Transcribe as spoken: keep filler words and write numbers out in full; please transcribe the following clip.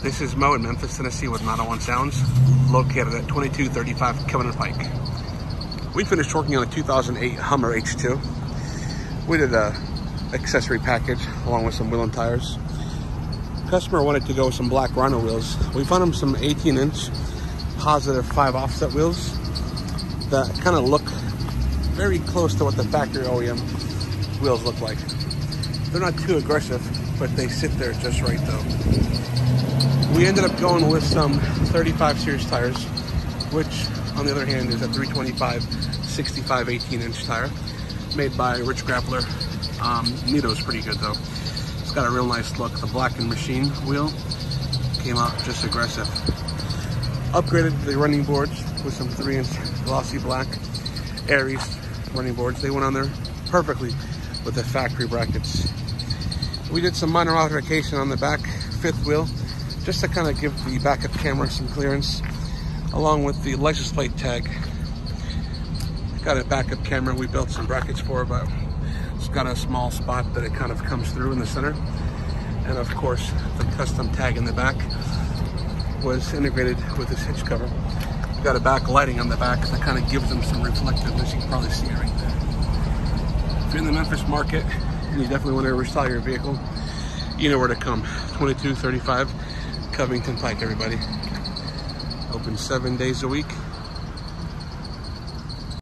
This is Mo in Memphis, Tennessee with nine oh one Sounds, located at twenty-two thirty-five Covenant Pike. We finished working on a two thousand eight Hummer H two. We did a accessory package along with some wheel and tires. Customer wanted to go with some black Rhino wheels. We found him some eighteen inch positive five offset wheels that kind of look very close to what the factory O E M wheels look like. They're not too aggressive, but they sit there just right though. We ended up going with some thirty-five series tires, which on the other hand is a three twenty-five sixty-five eighteen inch tire made by Rich Grappler. Um, Nito's pretty good though. It's got a real nice look. The Black and Machine wheel came out just aggressive. Upgraded the running boards with some three inch glossy black Aries running boards. They went on there perfectly with the factory brackets. We did some minor altercation on the back fifth wheel just to kind of give the backup camera some clearance, along with the license plate tag. Got a backup camera we built some brackets for, but it's got a small spot that it kind of comes through in the center. And of course, the custom tag in the back was integrated with this hitch cover. We've got a back lighting on the back that kind of gives them some reflectiveness. You can probably see it right there. If you're in the Memphis market and you definitely want to restyle your vehicle, you know where to come. twenty-two thirty-five Covington Pike, everybody. Open seven days a week.